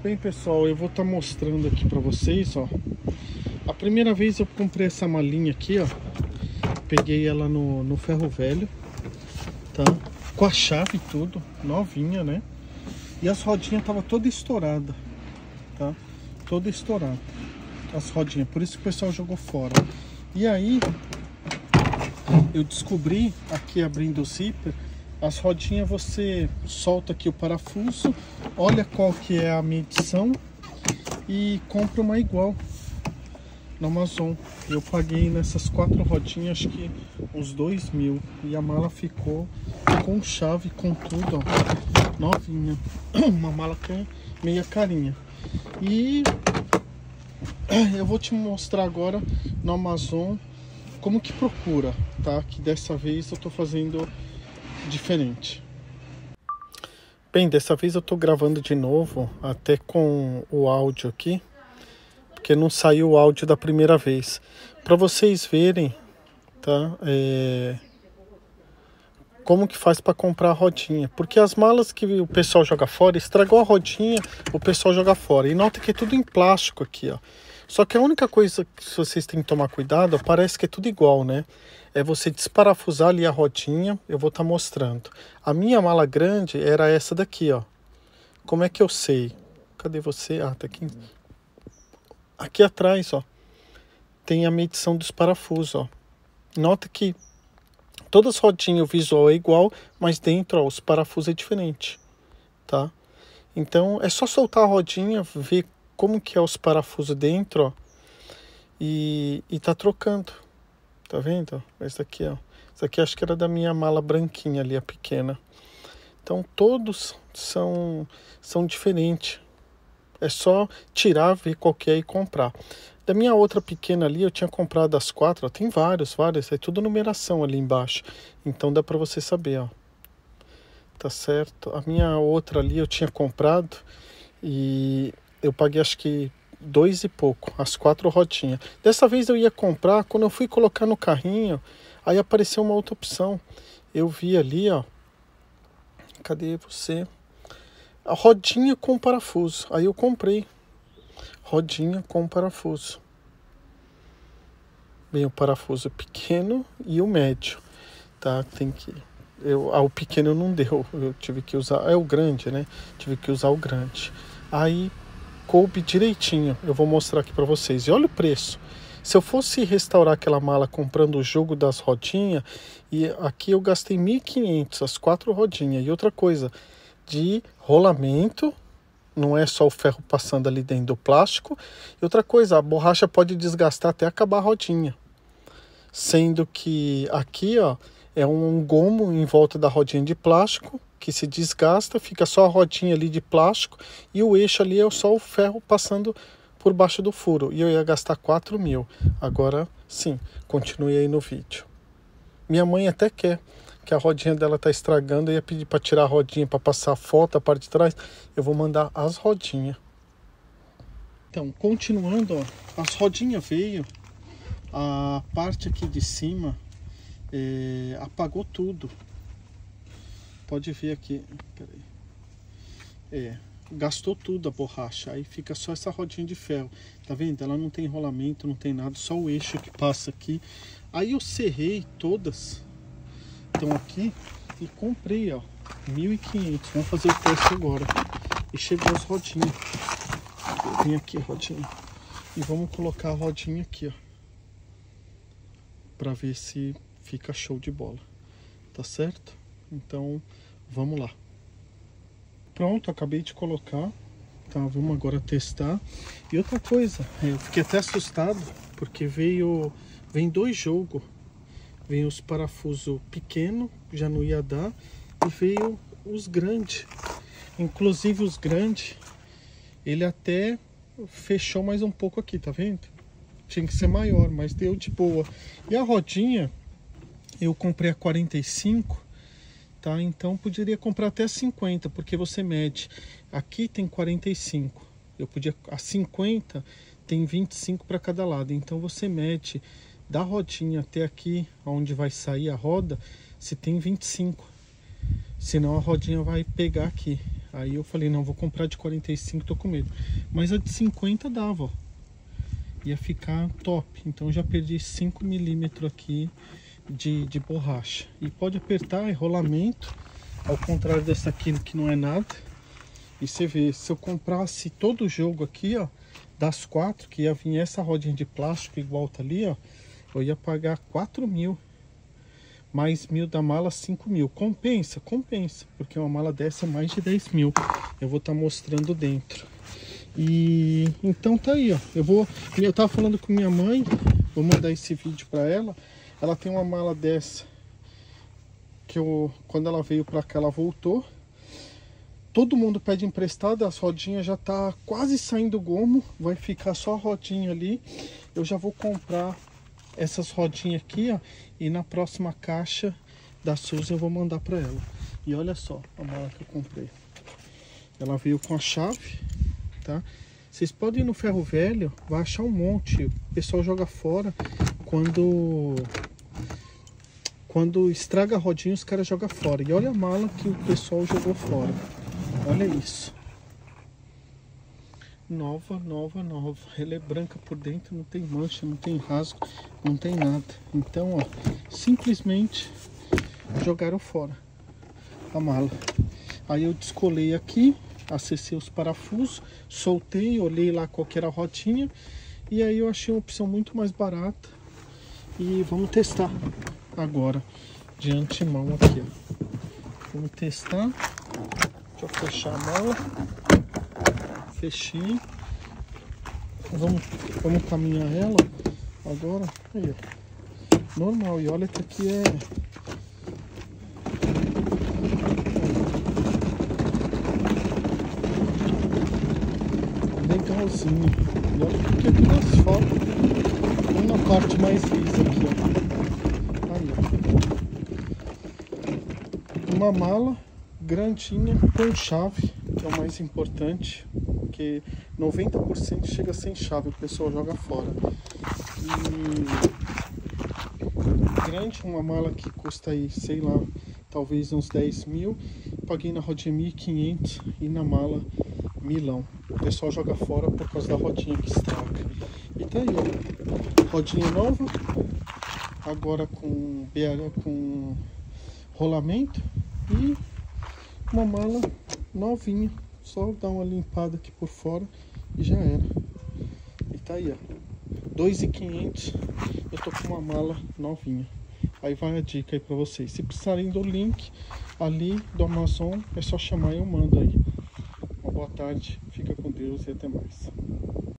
Bem, pessoal, eu vou estar mostrando aqui pra vocês, ó. A primeira vez eu comprei essa malinha aqui, ó. Peguei ela no ferro velho, tá? Com a chave e tudo, novinha, né? E as rodinhas tava toda estourada, tá? Toda estourada, as rodinhas, por isso que o pessoal jogou fora. E aí, eu descobri, aqui abrindo o zíper, as rodinhas você solta aqui o parafuso, olha qual que é a medição e compra uma igual no Amazon. Eu paguei nessas 4 rodinhas acho que uns 2.000 e a mala ficou com chave, com tudo, ó, novinha. Uma mala que é meia carinha. E eu vou te mostrar agora no Amazon como que procura, tá? Que dessa vez eu tô fazendo diferente. Bem, dessa vez eu tô gravando de novo, até com o áudio aqui, porque não saiu o áudio da primeira vez. Para vocês verem, tá? Como que faz para comprar a rodinha. Porque as malas que o pessoal joga fora, estragou a rodinha, o pessoal joga fora. E nota que é tudo em plástico aqui, ó. Só que a única coisa que vocês têm que tomar cuidado, parece que é tudo igual, né? É você desparafusar ali a rodinha, eu vou estar mostrando. A minha mala grande era essa daqui, ó. Como é que eu sei? Cadê você? Ah, tá aqui. Aqui atrás, ó. Tem a medição dos parafusos, ó. Nota que todas as rodinhas o visual é igual, mas dentro, ó, os parafusos é diferente, tá? Então é só soltar a rodinha, ver como que é os parafusos dentro, ó, e tá trocando. Tá vendo? Esse aqui, ó. Esse aqui acho que era da minha mala branquinha ali, a pequena. Então todos são diferentes. É só tirar, ver qual que é e comprar. Da minha outra pequena ali, eu tinha comprado as 4, ó, tem vários, é tudo numeração ali embaixo. Então dá pra você saber, ó. Tá certo? A minha outra ali eu tinha comprado e eu paguei acho que 2 e pouco, as 4 rodinhas. Dessa vez eu ia comprar, quando eu fui colocar no carrinho, aí apareceu uma outra opção. Eu vi ali, ó. Cadê você? A rodinha com parafuso. Aí eu comprei. Rodinha com parafuso. Bem, o parafuso pequeno e o médio, tá? Tem que... o pequeno não deu, eu tive que usar... É o grande, né? Tive que usar o grande. Aí coube direitinho. Eu vou mostrar aqui pra vocês. E olha o preço. Se eu fosse restaurar aquela mala comprando o jogo das rodinhas, e aqui eu gastei 1.500, as 4 rodinhas. E outra coisa, de rolamento, não é só o ferro passando ali dentro do plástico. E outra coisa, a borracha pode desgastar até acabar a rodinha. Sendo que aqui, ó, é um gomo em volta da rodinha de plástico, que se desgasta, fica só a rodinha ali de plástico, e o eixo ali é só o ferro passando por baixo do furo. E eu ia gastar 4.000. Agora, sim, continue aí no vídeo. Minha mãe até quer, que a rodinha dela tá estragando, eu ia pedir para tirar a rodinha, para passar a foto, a parte de trás. Eu vou mandar as rodinhas. Então, continuando, ó, as rodinhas veio, a parte aqui de cima apagou tudo. Pode ver aqui, peraí. Gastou tudo a borracha, aí fica só essa rodinha de ferro, tá vendo? Ela não tem rolamento, não tem nada, só o eixo que passa aqui. Aí eu serrei todas, estão aqui, e comprei, ó, 1.500. Vamos fazer o preço agora. E chegou as rodinhas. Vem aqui a rodinha. E vamos colocar a rodinha aqui, ó, pra ver se fica show de bola. Tá certo? Então, vamos lá. Pronto, acabei de colocar. Tá, vamos agora testar. E outra coisa, eu fiquei até assustado, porque vem 2 jogos. Vem os parafusos pequenos, já não ia dar, e veio os grandes. Inclusive os grandes, ele até fechou mais um pouco aqui, tá vendo? Tinha que ser maior, mas deu de boa. E a rodinha, eu comprei a 45, tá? Então poderia comprar até a 50, porque você mede. Aqui tem 45, eu podia... A 50 tem 25 para cada lado, então você mede da rodinha até aqui, onde vai sair a roda, se tem 25. Senão a rodinha vai pegar aqui. Aí eu falei, não, vou comprar de 45, tô com medo. Mas a de 50 dava, ó. Ia ficar top. Então já perdi 5 milímetros aqui de borracha. E pode apertar, é rolamento. Ao contrário dessa aqui que não é nada. E você vê, se eu comprasse todo o jogo aqui, ó, das 4, que ia vir essa rodinha de plástico igual tá ali, ó, eu ia pagar 4 mil. Mais 1.000 da mala, 5 mil. Compensa? Compensa. Porque uma mala dessa é mais de 10 mil. Eu vou estar mostrando dentro. E então tá aí, ó. Eu tava falando com minha mãe. Vou mandar esse vídeo pra ela. Ela tem uma mala dessa. Que quando ela veio pra cá, ela voltou. Todo mundo pede emprestado. As rodinhas já tá quase saindo gomo. Vai ficar só a rodinha ali. Eu já vou comprar essas rodinhas aqui, ó, e na próxima caixa da Suzy eu vou mandar para ela. E olha só a mala que eu comprei. Ela veio com a chave, tá? Vocês podem ir no ferro velho, vai achar um monte. O pessoal joga fora quando estraga a rodinha, os caras jogam fora. E olha a mala que o pessoal jogou fora. Olha isso. Nova. Ela é branca por dentro, não tem mancha, não tem rasgo, não tem nada. Então, ó, simplesmente jogaram fora a mala. Aí eu descolei aqui, acessei os parafusos, soltei, olhei lá qual que era a rodinha. E aí eu achei uma opção muito mais barata. E vamos testar agora, de antemão aqui, ó. Vamos testar. Deixa eu fechar a mala. Fechei. Vamos caminhar ela agora. Aí, ó. Normal. E olha que aqui é legalzinho. E olha que aqui no asfalto. E na parte mais lisa aqui, ó. Aí, ó. Uma mala grandinha com chave, que é o mais importante, porque 90% chega sem chave, o pessoal joga fora. E grande, uma mala que custa aí, sei lá, talvez uns 10 mil, paguei na rodinha 1.500 e na mala milão. O pessoal joga fora por causa da rodinha que estraga. E tá aí, ó, rodinha nova, agora com rolamento e uma mala novinha, só dar uma limpada aqui por fora e já era. E tá aí, ó, 2.500, eu tô com uma mala novinha. Aí vai a dica aí pra vocês. Se precisarem do link ali do Amazon, é só chamar e eu mando aí. Uma boa tarde, fica com Deus e até mais.